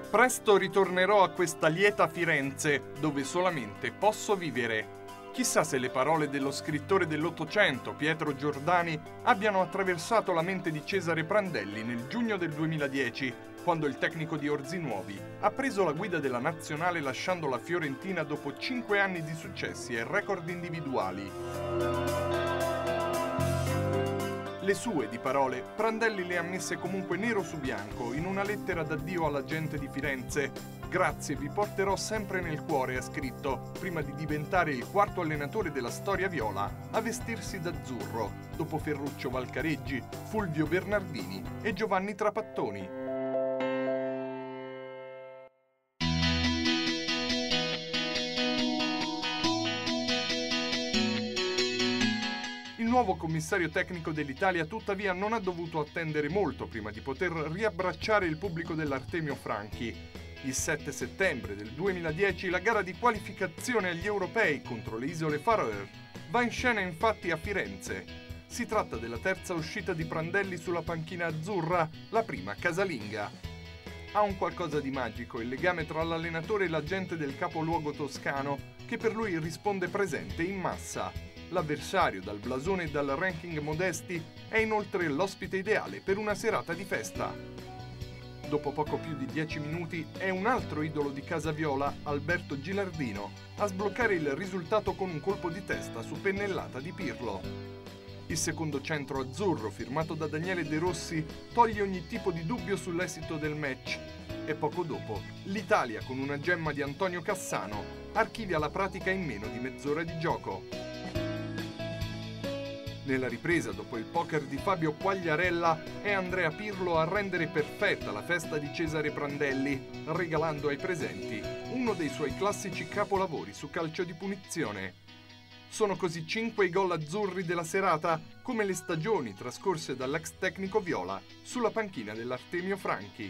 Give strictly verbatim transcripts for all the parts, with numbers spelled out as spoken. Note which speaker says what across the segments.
Speaker 1: Presto ritornerò a questa lieta Firenze, dove solamente posso vivere. Chissà se le parole dello scrittore dell'Ottocento, Pietro Giordani, abbiano attraversato la mente di Cesare Prandelli nel giugno del duemiladieci, quando il tecnico di Orzinuovi ha preso la guida della nazionale lasciando la Fiorentina dopo cinque anni di successi e record individuali. Le sue, di parole, Prandelli le ha messe comunque nero su bianco in una lettera d'addio alla gente di Firenze. Grazie, vi porterò sempre nel cuore, ha scritto, prima di diventare il quarto allenatore della storia viola a vestirsi d'azzurro, dopo Ferruccio Valcareggi, Fulvio Bernardini e Giovanni Trapattoni. Il nuovo commissario tecnico dell'Italia tuttavia non ha dovuto attendere molto prima di poter riabbracciare il pubblico dell'Artemio Franchi. Il sette settembre del duemiladieci la gara di qualificazione agli europei contro le isole Faroe va in scena infatti a Firenze. Si tratta della terza uscita di Prandelli sulla panchina azzurra, la prima casalinga. Ha un qualcosa di magico il legame tra l'allenatore e la gente del capoluogo toscano, che per lui risponde presente in massa. L'avversario, dal blasone e dal ranking modesti, è inoltre l'ospite ideale per una serata di festa. Dopo poco più di dieci minuti è un altro idolo di Casa Viola, Alberto Gilardino, a sbloccare il risultato con un colpo di testa su pennellata di Pirlo. Il secondo centro azzurro, firmato da Daniele De Rossi, toglie ogni tipo di dubbio sull'esito del match. E poco dopo, l'Italia, con una gemma di Antonio Cassano, archivia la pratica in meno di mezz'ora di gioco. Nella ripresa, dopo il poker di Fabio Quagliarella, è Andrea Pirlo a rendere perfetta la festa di Cesare Prandelli, regalando ai presenti uno dei suoi classici capolavori su calcio di punizione. Sono così cinque i gol azzurri della serata, come le stagioni trascorse dall'ex tecnico viola sulla panchina dell'Artemio Franchi.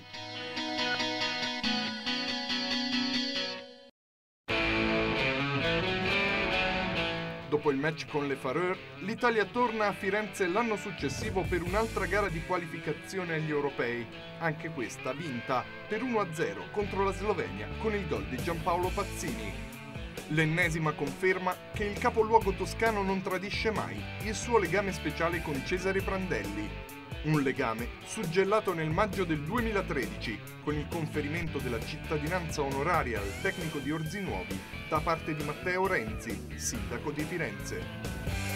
Speaker 1: Dopo il match con le Faroe, l'Italia torna a Firenze l'anno successivo per un'altra gara di qualificazione agli europei, anche questa vinta per uno a zero contro la Slovenia con il gol di Giampaolo Pazzini. L'ennesima conferma che il capoluogo toscano non tradisce mai il suo legame speciale con Cesare Prandelli. Un legame suggellato nel maggio del duemilatredici con il conferimento della cittadinanza onoraria al tecnico di Orzinuovi da parte di Matteo Renzi, sindaco di Firenze.